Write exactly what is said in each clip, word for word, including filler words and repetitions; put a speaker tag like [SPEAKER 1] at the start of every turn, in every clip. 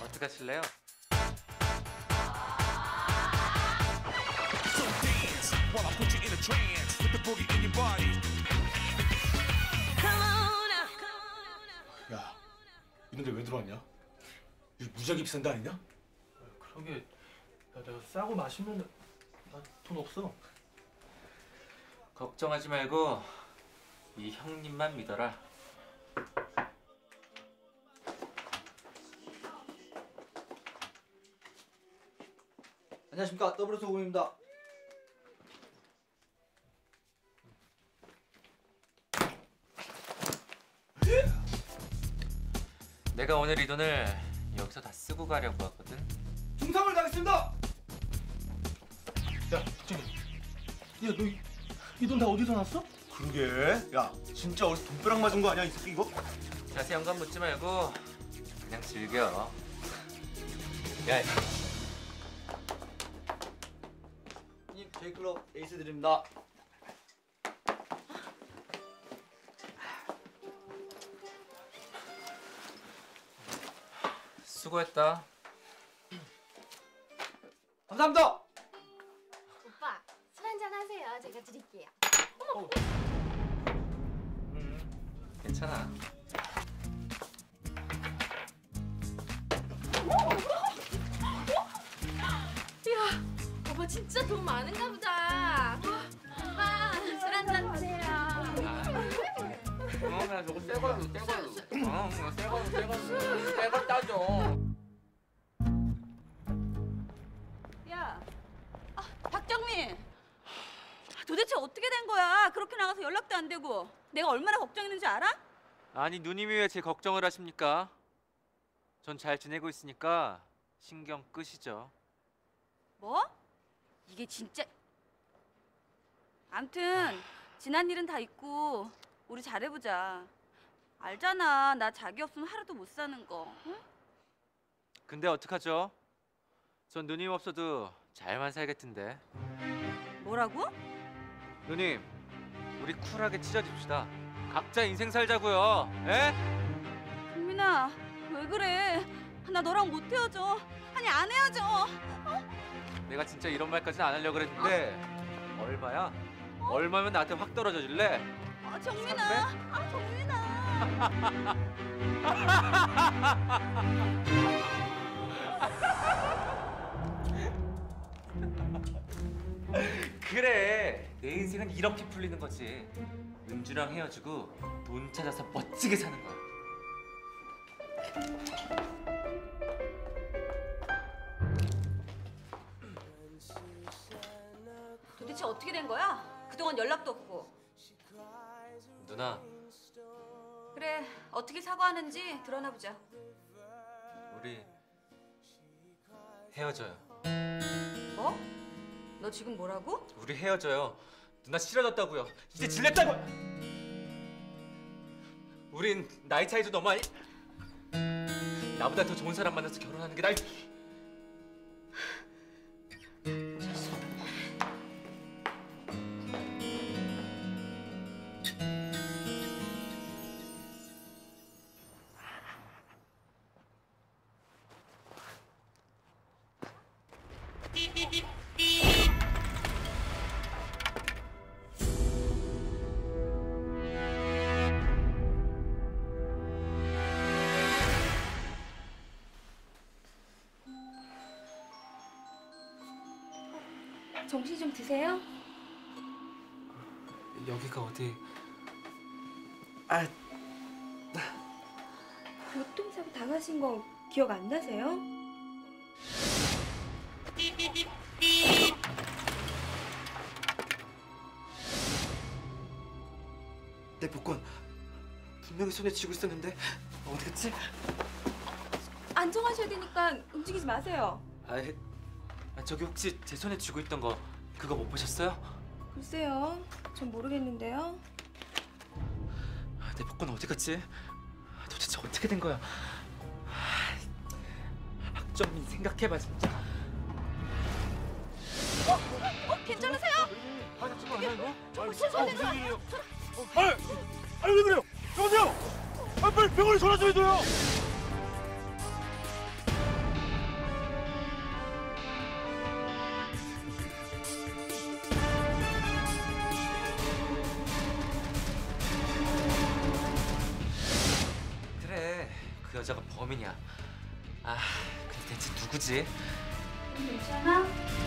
[SPEAKER 1] 어떻게 하실래요?
[SPEAKER 2] 야, 이런데 왜 들어왔냐? 이거 무지하게 비싼 데 아니냐?
[SPEAKER 3] 그러게, 야, 내가 싸고 마시면 나 돈 없어.
[SPEAKER 1] 걱정하지 말고 이 형님만 믿어라.
[SPEAKER 4] 안녕하십니까, 더블유 소금입니다.
[SPEAKER 1] 내가 오늘 이 돈을 여기서 다 쓰고 가려고 하거든.
[SPEAKER 4] 중상을 당했습니다.
[SPEAKER 3] 야, 박정희. 야, 너 이 돈 다 어디서 났어?
[SPEAKER 2] 그러게. 야, 진짜 어디서 돈벼락 맞은 거 아니야, 이 새끼 이거?
[SPEAKER 1] 자세한 건 묻지 말고 그냥 즐겨. 야,
[SPEAKER 4] 님, J클럽 에이스 드립니다.
[SPEAKER 1] 수고했다.
[SPEAKER 4] 감사합니다.
[SPEAKER 5] 오빠, 술 한잔 하세요. 제가 드릴게요.
[SPEAKER 1] 어. 음, 괜찮아.
[SPEAKER 5] 이야, 오빠 진짜 돈 많은가 보다. 오빠, 술 한잔 하세요.
[SPEAKER 1] 어, 나 저거 새 걸로, 새 걸로. 어, 새 걸로, 새 걸로. 새 걸 따줘.
[SPEAKER 6] 야, 아, 박정민. 도대체 어떻게 된 거야? 그렇게 나가서 연락도 안 되고. 내가 얼마나 걱정했는지 알아?
[SPEAKER 1] 아니, 누님이 왜 제 걱정을 하십니까? 전 잘 지내고 있으니까 신경 끄시죠.
[SPEAKER 6] 뭐? 이게 진짜... 암튼 지난 일은 다 잊고 우리 잘해보자. 알잖아, 나 자기 없으면 하루도 못 사는 거. 응?
[SPEAKER 1] 근데 어떡하죠? 전 누님 없어도 잘만 살겠던데.
[SPEAKER 6] 뭐라고?
[SPEAKER 1] 누님, 우리 쿨하게 찢어집시다. 각자 인생 살자고요. 에?
[SPEAKER 6] 국민아, 왜 그래? 나 너랑 못 헤어져. 아니, 안 헤어져.
[SPEAKER 1] 내가 진짜 이런 말까지는 안 하려고 그랬는데 얼마야? 얼마면 나한테 확 떨어져 줄래?
[SPEAKER 6] 아, 정민아. 아, 정민아.
[SPEAKER 1] 그래, 내 인생은 이렇게 풀리는 거지. 은주랑 헤어지고 돈 찾아서 멋지게 사는 거야.
[SPEAKER 6] 도대체 어떻게 된 거야? 그동안 연락도 없고.
[SPEAKER 1] 누나,
[SPEAKER 6] 그래, 어떻게 사과하는지 드러나보자.
[SPEAKER 1] 우리 헤어져요.
[SPEAKER 6] 뭐? 너 지금 뭐라고?
[SPEAKER 1] 우리 헤어져요. 누나 싫어졌다고요. 이제 질렸다고. 우린 나이 차이도 너무 많이. 나보다 더 좋은 사람 만나서 결혼하는 게 날.
[SPEAKER 5] 정신 좀 드세요.
[SPEAKER 1] 여기가 어디? 아,
[SPEAKER 5] 교통사고 당하신 거 기억 안 나세요?
[SPEAKER 4] 내 복권 분명히 손에 쥐고 있었는데 어디 갔지?
[SPEAKER 5] 안정하셔야 되니까 움직이지 마세요.
[SPEAKER 1] 아, 저기 혹시 제 손에 쥐고 있던 거 그거 못 보셨어요?
[SPEAKER 5] 글쎄요, 전 모르겠는데요.
[SPEAKER 1] 내 복권 어디 갔지? 도대체 어떻게 된 거야? 박정민 생각해봐 진짜.
[SPEAKER 6] 어? 어? 괜찮으세요?
[SPEAKER 2] 화장실 아니야 이거?
[SPEAKER 6] 어, 죄송합니다.
[SPEAKER 2] 아니, 아니 왜 그래요? 여보세요? 아 빨리 병원에 전화 좀 해줘요.
[SPEAKER 1] 그 여자가 범인이야. 아, 근데 대체 누구지?
[SPEAKER 6] 괜찮아?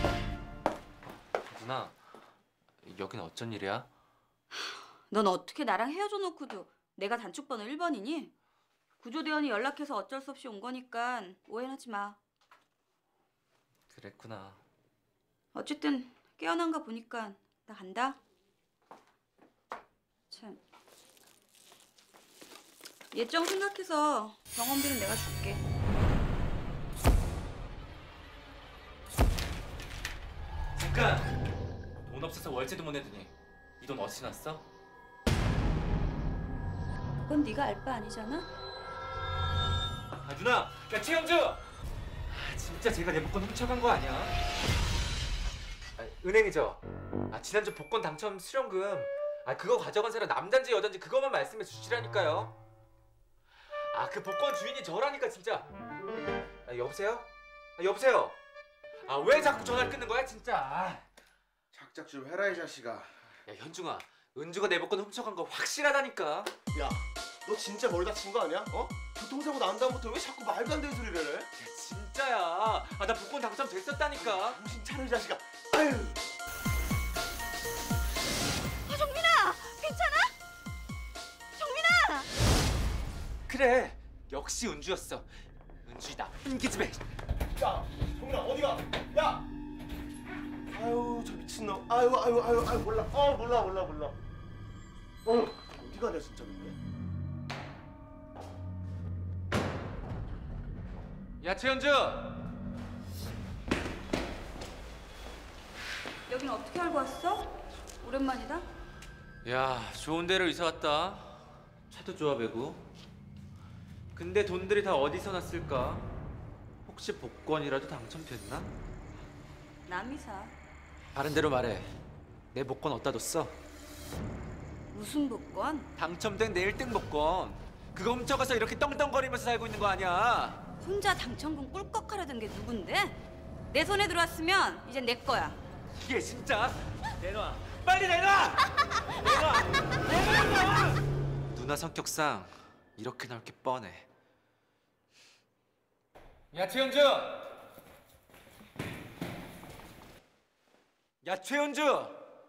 [SPEAKER 1] 누나, 여긴 어쩐 일이야?
[SPEAKER 6] 넌 어떻게 나랑 헤어져 놓고도 내가 단축번호 일 번이니? 구조대원이 연락해서 어쩔 수 없이 온 거니까 오해하지 마.
[SPEAKER 1] 그랬구나.
[SPEAKER 6] 어쨌든 깨어난가 보니까 나 간다. 참. 예정 생각해서 병원비는 내가 줄게.
[SPEAKER 1] 잠깐! 돈 없어서 월세도 못 내더니 이 돈 어디서 났어?
[SPEAKER 6] 그건 네가 알 바 아니잖아?
[SPEAKER 1] 아 누나! 야 최영주! 아, 진짜 제가 내 복권 훔쳐간 거 아니야? 아, 은행이죠? 아 지난주 복권 당첨 수령금 아 그거 가져간 사람 남잔지 여잔지 그것만 말씀해 주시라니까요. 아 그 복권 주인이 저라니까 진짜. 아 여보세요? 아 여보세요? 아 왜 자꾸 전화를 끊는 거야 진짜. 아.
[SPEAKER 7] 작작 좀 해라 이 자식아.
[SPEAKER 1] 야 현중아, 은주가 내 복권 훔쳐간 거 확실하다니까.
[SPEAKER 7] 야, 너 진짜 머리 다친 거 아니야? 어? 교통사고 난 다음부터 왜 자꾸 말도 안 되는 소리를 해?
[SPEAKER 1] 야 진짜야. 아 나 복권 당첨됐었다니까.
[SPEAKER 7] 정신 차려 이 자식아. 아유.
[SPEAKER 6] 아, 정민아! 괜찮아? 정민아!
[SPEAKER 1] 그래 역시 은주였어. 은주 이 나쁜 기집애.
[SPEAKER 7] 야, 정민아 어디가? 야. 아유, 저 미친놈. 아유, 아유, 아유, 아유 몰라. 어, 몰라, 몰라, 몰라. 어, 어디 가냐 진짜 근데?
[SPEAKER 1] 야 최현주.
[SPEAKER 6] 여긴 어떻게 알고 왔어? 오랜만이다.
[SPEAKER 1] 야 좋은 데로 이사 왔다. 차도 좋아 배고. 근데 돈들이 다 어디서 났을까? 혹시 복권이라도 당첨됐나?
[SPEAKER 6] 남이사.
[SPEAKER 1] 다른 대로 말해. 내 복권 어디다 뒀어?
[SPEAKER 6] 무슨 복권?
[SPEAKER 1] 당첨된 내 일 등 복권. 그거 훔쳐가서 이렇게 떵떵거리면서 살고 있는 거 아니야?
[SPEAKER 6] 혼자 당첨금 꿀꺽하려던 게 누군데? 내 손에 들어왔으면 이제 내 거야.
[SPEAKER 1] 이게 진짜? 내놔. 빨리 내놔! 내놔! 내놔! 누나 성격상 이렇게 나올 게 뻔해. 야 최현주! 야 최현주!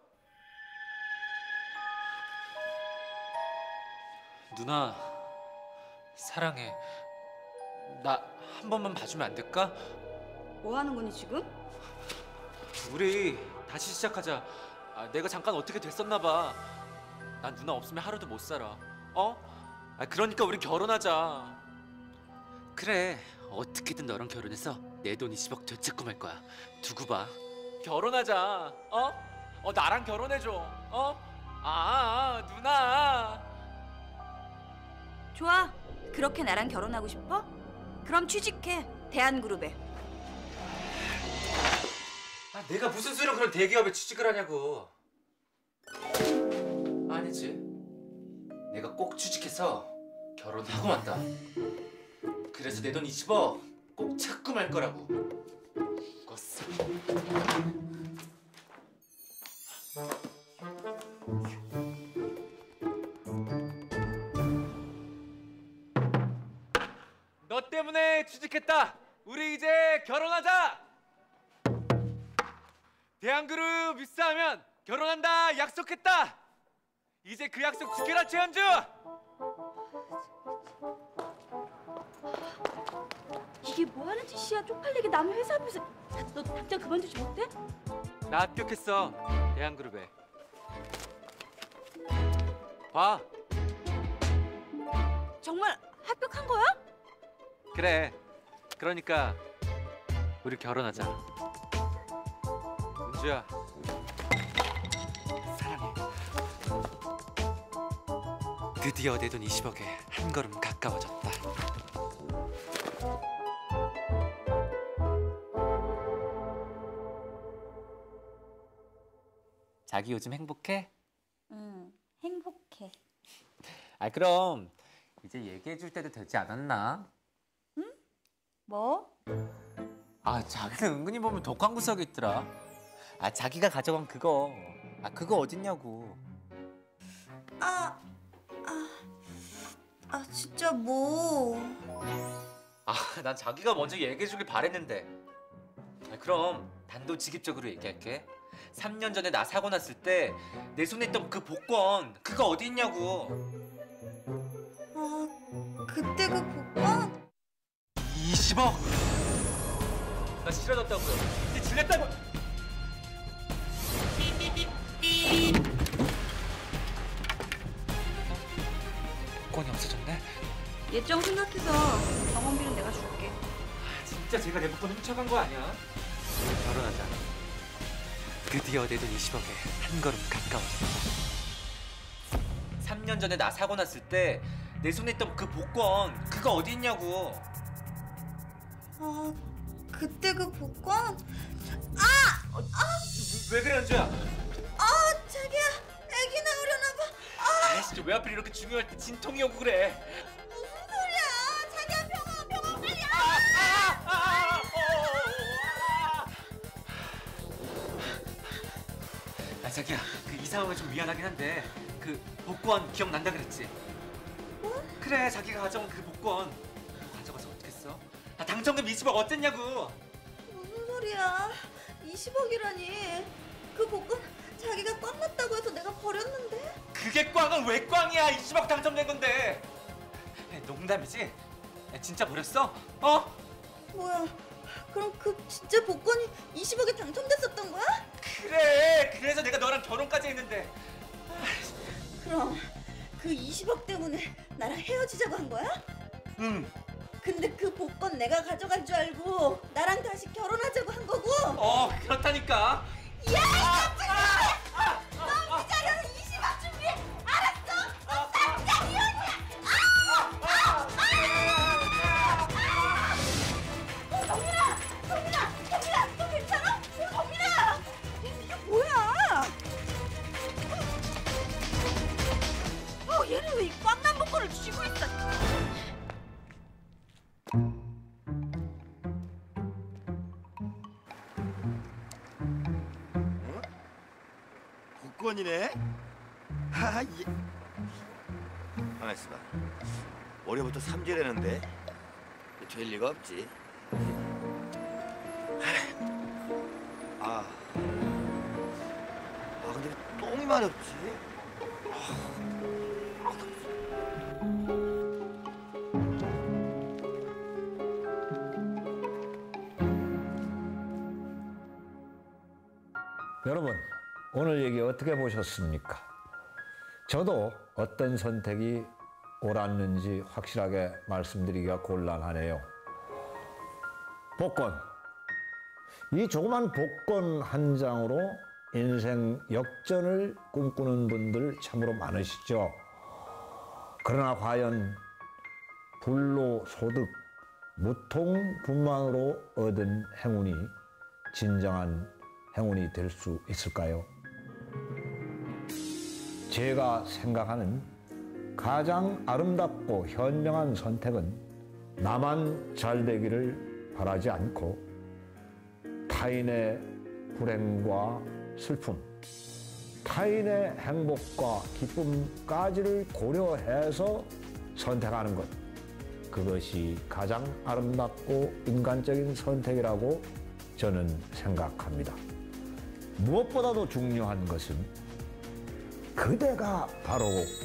[SPEAKER 1] 누나 사랑해. 나 한 번만 봐주면 안 될까?
[SPEAKER 6] 뭐 하는 거니 지금?
[SPEAKER 1] 우리 다시 시작하자. 아, 내가 잠깐 어떻게 됐었나 봐. 난 누나 없으면 하루도 못 살아. 어? 아, 그러니까 우리 결혼하자. 그래. 어떻게든 너랑 결혼해서 내 돈 이십억 되찾고 말 거야. 두고 봐. 결혼하자. 어? 어 나랑 결혼해줘. 어? 아, 아 누나.
[SPEAKER 6] 좋아. 그렇게 나랑 결혼하고 싶어? 그럼 취직해. 대한그룹에.
[SPEAKER 1] 아, 내가 무슨 수로 그런 대기업에 취직을 하냐고. 아니지. 내가 꼭 취직해서 결혼하고 만다. 그래서 내 돈 이십억 꼭 찾고 말 거라고. 꿨어. 너 때문에 취직했다. 우리 이제 결혼하자. 대한그룹 입사하면 결혼한다 약속했다. 이제 그 약속 지켜라 최현주.
[SPEAKER 6] 이게 뭐 하는 짓이야? 쪽팔리게 남의 회사 앞에서. 너 당장 그만두지 못해?
[SPEAKER 1] 나 합격했어. 대한그룹에. 봐.
[SPEAKER 6] 정말 합격한 거야?
[SPEAKER 1] 그래. 그러니까 우리 결혼하자. 은주야. 사랑해. 드디어 내 돈 이십억에 한 걸음 가까워졌다. 자기 요즘 행복해?
[SPEAKER 6] 응, 행복해.
[SPEAKER 1] 아 그럼 이제 얘기해 줄 때도 되지 않았나?
[SPEAKER 6] 뭐?
[SPEAKER 1] 아 자기는 은근히 보면 독한 구석이 있더라. 아 자기가 가져간 그거. 아 그거 어딨냐고.
[SPEAKER 8] 아, 아, 아 진짜 뭐?
[SPEAKER 1] 아, 난 자기가 먼저 얘기해주길 바랬는데. 아, 그럼 단도직입적으로 얘기할게. 삼 년 전에 나 사고 났을 때 내 손에 있던 그 복권 그거 어디 있냐고.
[SPEAKER 6] 아, 그때 그 복권?
[SPEAKER 1] 이십억. 나 싫어졌다고요. 이제 질렸다고. 복권이 없어졌네.
[SPEAKER 6] 예정 생각해서 병원비는 내가 줄게.
[SPEAKER 1] 아, 진짜 제가 내 복권 훔쳐간 거 아니야? 결혼하자. 드디어 내 돈 이십억에 한 걸음 가까워졌어. 삼 년 전에 나 사고 났을 때 내 손에 있던 그 복권 그거 어디 있냐고.
[SPEAKER 6] 아, 그때 그 복권?
[SPEAKER 1] 왜 그래 연주야?
[SPEAKER 6] 아, 자기야, 애기 나오려나 봐.
[SPEAKER 1] 아 진짜 왜 하필 이렇게 중요할 때 진통이 오고 그래.
[SPEAKER 6] 무슨 소리야? 자기야, 병원, 병원 빨리.
[SPEAKER 1] 아 자기야 그 이 상황은 좀 미안하긴 한데 그 복권 기억난다 그랬지?
[SPEAKER 6] 뭐?
[SPEAKER 1] 그래 자기가 가져온 그 복권 그거 가져가서 어떡했어? 나 당첨금 이십억 어땠냐고.
[SPEAKER 6] 무슨 소리야? 이십억이라니. 그 복권 자기가 꽝 났다고 해서 내가 버렸는데.
[SPEAKER 1] 그게 꽝은 왜 꽝이야? 이십억 당첨된 건데. 야, 농담이지? 야, 진짜 버렸어? 어?
[SPEAKER 6] 뭐야? 그럼 그 진짜 복권이 이십억에 당첨됐었던 거야?
[SPEAKER 1] 그래 그래서 내가 너랑 결혼까지 했는데.
[SPEAKER 6] 그럼 그 이십억 때문에 나랑 헤어지자고 한 거야?
[SPEAKER 1] 응.
[SPEAKER 6] 근데 그 복권 내가 가져간 줄 알고 나랑 다시 결혼하자고 한 거고?
[SPEAKER 1] 어 그렇다니까.
[SPEAKER 6] 야, 이 깜짝이야! 너 기다려! 이십억 준비해! 알았어? 너 당장 이혼이야! 아! 아! 아! 어, 정민아! 정민아! 정민아! 너 괜찮아? 정민아! 이게 뭐야? 어, 얘는 왜 이 꽝난 복권을 쥐고 있어?
[SPEAKER 7] 복권이네? 하, 예. 가만 있어봐. 올해부터 삼재라는데 될 리가 없지. 아, 아 근데 똥이 많이 없지.
[SPEAKER 8] 여러분, 오늘 얘기 어떻게 보셨습니까? 저도 어떤 선택이 옳았는지 확실하게 말씀드리기가 곤란하네요. 복권. 이 조그만 복권 한 장으로 인생 역전을 꿈꾸는 분들 참으로 많으시죠. 그러나 과연 불로소득, 무통분만으로 얻은 행운이 진정한 행운이 될 수 있을까요? 제가 생각하는 가장 아름답고 현명한 선택은 나만 잘 되기를 바라지 않고 타인의 불행과 슬픔, 타인의 행복과 기쁨까지를 고려해서 선택하는 것. 그것이 가장 아름답고 인간적인 선택이라고 저는 생각합니다. 무엇보다도 중요한 것은 그대가 바로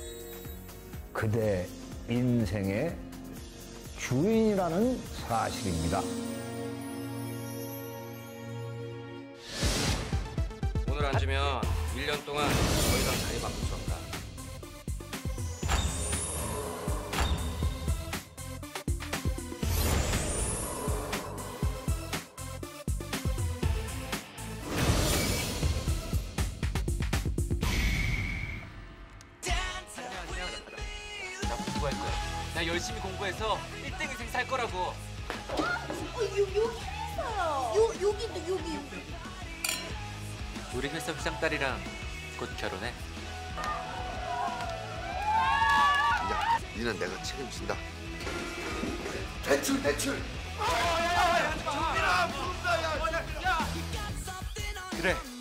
[SPEAKER 8] 그대 인생의 주인이라는 사실입니다.
[SPEAKER 9] 오늘 앉으면 일 년 동안 더 이상 자리 바꿀 수 없다.
[SPEAKER 1] 나 공부할 거야. 나 열심히 공부해서 일 등 인생 살 거라고.
[SPEAKER 6] 어, 요, 여기 회사요. 요, 여기도 여기 여기.
[SPEAKER 1] 우리 회사 회장 딸이랑 곧 결혼해.
[SPEAKER 7] 야, 니는 내가 책임진다. 대출, 대출.
[SPEAKER 1] 그래.